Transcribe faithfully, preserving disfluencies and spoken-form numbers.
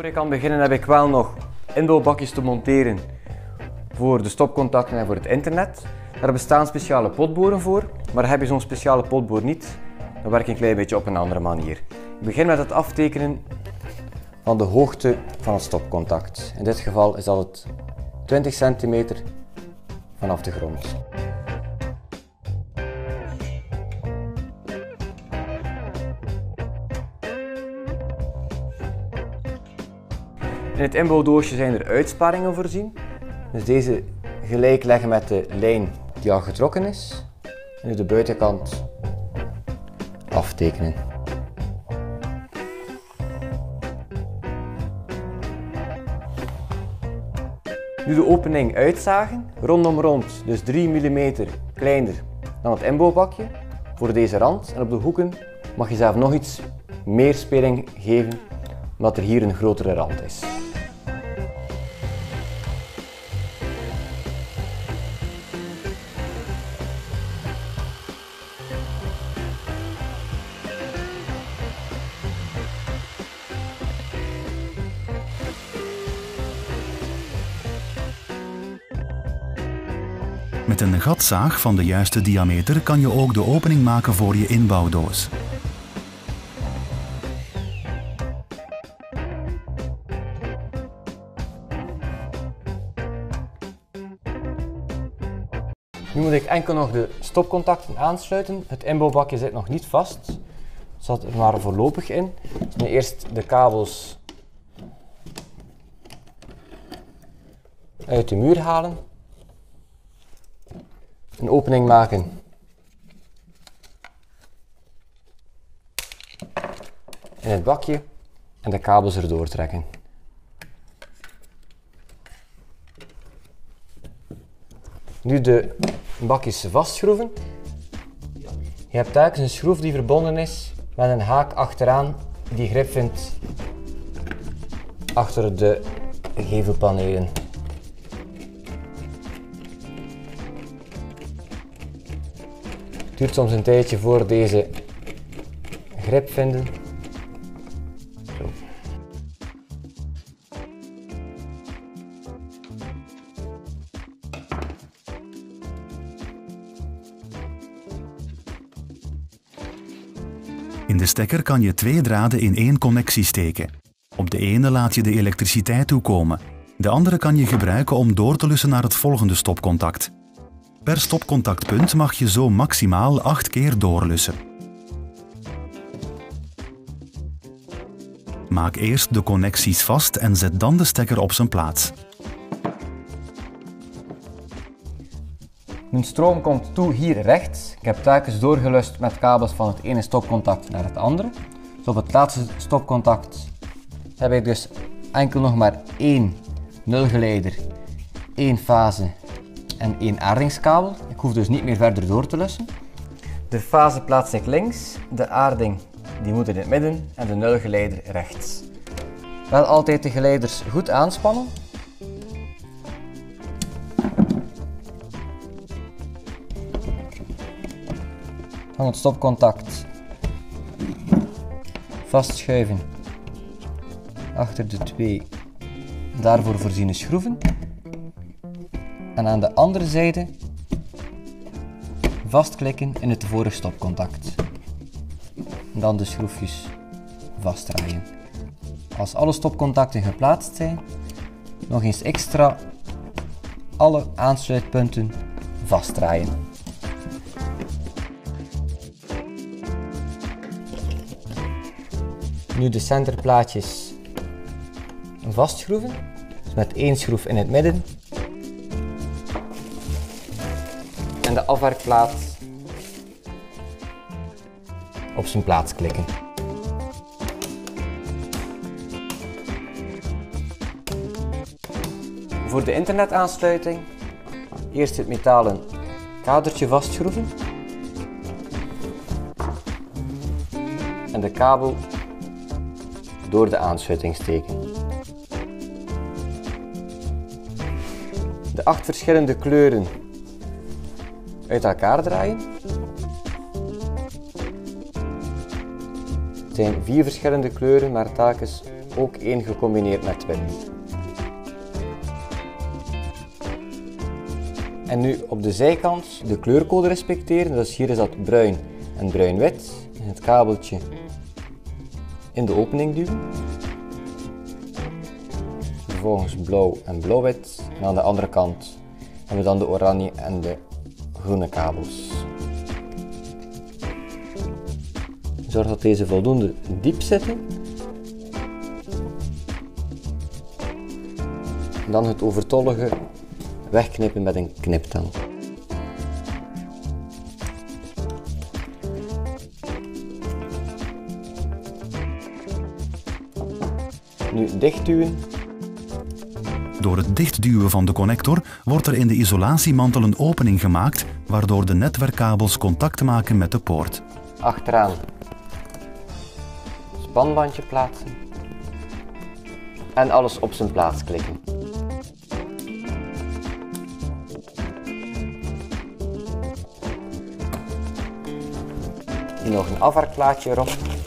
ik kan beginnen heb ik wel nog inbouwbakjes te monteren voor de stopcontacten en voor het internet. Daar bestaan speciale potboren voor, maar heb je zo'n speciale potboor niet, dan werk ik een klein beetje op een andere manier. Ik begin met het aftekenen van de hoogte van het stopcontact. In dit geval is dat het twintig centimeter vanaf de grond. In het inbouwdoosje zijn er uitsparingen voorzien. Dus deze gelijk leggen met de lijn die al getrokken is. En nu de buitenkant aftekenen. Nu de opening uitzagen, rondom rond, dus drie millimeter kleiner dan het inbouwbakje voor deze rand. En op de hoeken mag je zelf nog iets meer speling geven, omdat er hier een grotere rand is. Met een gatzaag van de juiste diameter kan je ook de opening maken voor je inbouwdoos. Nu moet ik enkel nog de stopcontacten aansluiten. Het inbouwbakje zit nog niet vast. Het zat er maar voorlopig in. Dus nu eerst de kabels uit de muur halen. Een opening maken. In het bakje en de kabels erdoor trekken. Nu de bakjes vastschroeven. Je hebt telkens een schroef die verbonden is met een haak achteraan die grip vindt achter de gevelpanelen. Het duurt soms een tijdje voor deze grip vinden. Zo. In de stekker kan je twee draden in één connectie steken. Op de ene laat je de elektriciteit toekomen. De andere kan je gebruiken om door te lussen naar het volgende stopcontact. Per stopcontactpunt mag je zo maximaal acht keer doorlussen. Maak eerst de connecties vast en zet dan de stekker op zijn plaats. Mijn stroom komt toe hier rechts. Ik heb telkens doorgelust met kabels van het ene stopcontact naar het andere. Dus op het laatste stopcontact heb ik dus enkel nog maar één nulgeleider, één fase en één aardingskabel. Ik hoef dus niet meer verder door te lussen. De fase plaats ik links, de aarding die moet in het midden en de nulgeleider rechts. Wel altijd de geleiders goed aanspannen. Van het stopcontact vastschuiven achter de twee daarvoor voorziene schroeven en aan de andere zijde vastklikken in het vorige stopcontact en dan de schroefjes vastdraaien. Als alle stopcontacten geplaatst zijn, nog eens extra alle aansluitpunten vastdraaien. Nu de centerplaatjes vastschroeven, dus met één schroef in het midden en de afwerkplaat op zijn plaats klikken. Voor de internetaansluiting eerst het metalen kadertje vastschroeven en de kabel door de aansluiting steken. De acht verschillende kleuren uit elkaar draaien. Het zijn vier verschillende kleuren, maar telkens ook één gecombineerd met wit. En nu op de zijkant de kleurcode respecteren, dus hier is dat bruin en bruin-wit. En het kabeltje in de opening duwen. Vervolgens blauw en blauw-wit. En aan de andere kant hebben we dan de oranje en de groene kabels. Zorg dat deze voldoende diep zitten. En dan het overtollige wegknippen met een kniptang. Nu dichtduwen. Door het dichtduwen van de connector wordt er in de isolatiemantel een opening gemaakt, waardoor de netwerkkabels contact maken met de poort. Achteraan spanbandje plaatsen en alles op zijn plaats klikken. Nog een afwerkplaatje erop.